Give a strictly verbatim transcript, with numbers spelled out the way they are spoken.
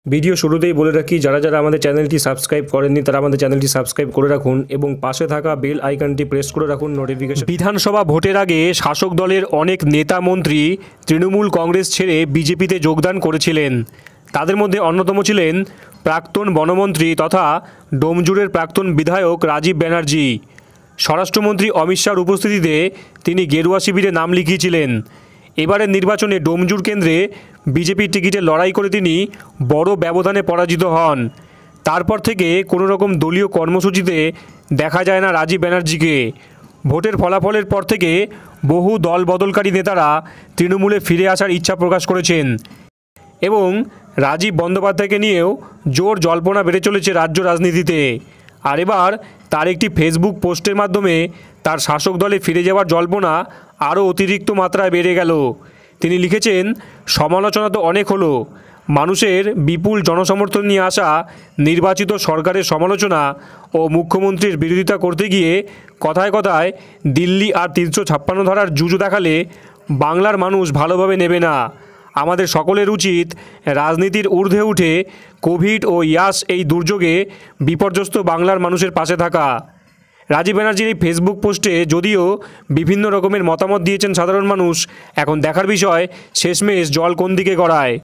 Video শুরুতেই বলে রাখি, যারা যারা আমাদের চ্যানেলটি সাবস্ক্রাইব করেননি তারা আমাদের চ্যানেলটি সাবস্ক্রাইব করে রাখুন এবং পাশে থাকা বেল আইকনটি প্রেস করে রাখুন নোটিফিকেশন। বিধানসভা ভোটের আগে শাসক দলের অনেক নেতা মন্ত্রী তৃণমূল কংগ্রেস ছেড়ে বিজেপিতে যোগদান করেছিলেন। তাদের মধ্যে অন্যতম ছিলেন প্রাক্তন বনমন্ত্রী তথা ডোমজুড়ের প্রাক্তন বিধায়ক রাজীব ব্যানার্জি। স্বরাষ্ট্রমন্ত্রী অমিত শাহর উপস্থিতিতে তিনি গেরুয়া শিবিরে নাম লিখিয়েছিলেন। এবারের নির্বাচনে ডোমজুড় কেন্দ্রে বিজেপির টিকিটে লড়াই করে তিনি বড় ব্যবধানে পরাজিত হন। তারপর থেকে কোনো রকম দলীয় কর্মসূচিতে দেখা যায় না রাজীব ব্যানার্জিকে। ভোটের ফলাফলের পর থেকে বহু দল বদলকারী নেতারা তৃণমূলে ফিরে আসার ইচ্ছা প্রকাশ করেছেন এবং রাজীব বন্দ্যোপাধ্যায়কে নিয়েও জোর জল্পনা বেড়ে চলেছে রাজ্য রাজনীতিতে। আর এবার তার একটি ফেসবুক পোস্টের মাধ্যমে তার শাসক দলে ফিরে যাওয়ার জল্পনা আরও অতিরিক্ত মাত্রায় বেড়ে গেল। তিনি লিখেছেন, সমালোচনা তো অনেক হলো, মানুষের বিপুল জনসমর্থন নিয়ে আসা নির্বাচিত সরকারের সমালোচনা ও মুখ্যমন্ত্রীর বিরোধিতা করতে গিয়ে কথায় কথায় দিল্লি আর তিনশো ছাপ্পান্ন ধারার জুজু দেখালে বাংলার মানুষ ভালোভাবে নেবে না। আমাদের সকলের উচিত রাজনীতির ঊর্ধ্বে উঠে কোভিড ও ইয়াস এই দুর্যোগে বিপর্যস্ত বাংলার মানুষের পাশে থাকা। রাজীব ব্যানার্জির এই ফেসবুক পোস্টে যদিও বিভিন্ন রকমের মতামত দিয়েছেন সাধারণ মানুষ, এখন দেখার বিষয় শেষমেশ জল কোন দিকে গড়ায়।